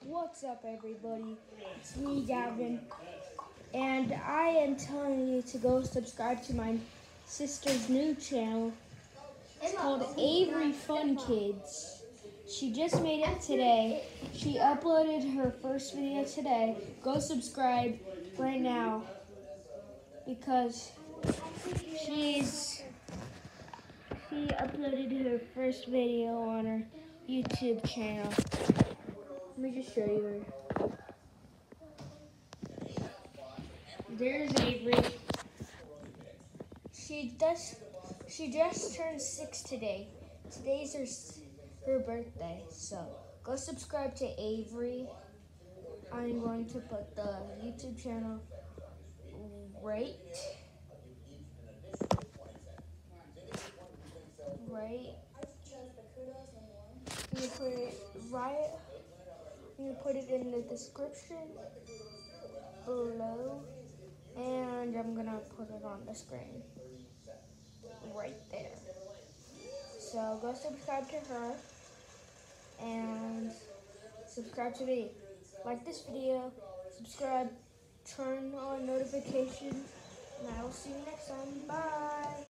What's up, everybody? It's me, Gavin, and I am telling you to go subscribe to my sister's new channel. It's called Avery Fun Kids. She just made it today. She uploaded her first video today. Go subscribe right now because she uploaded her first video on her YouTube channel. Let me just show you her. There's Avery. She just turned 6 today. Today's her birthday. So go subscribe to Avery. I'm going to put the YouTube channel right. I'm gonna put it right. I'm gonna put it in the description below, and I'm gonna put it on the screen right there. So go subscribe to her and subscribe to me. Like this video, subscribe, turn on notifications, and I will see you next time. Bye.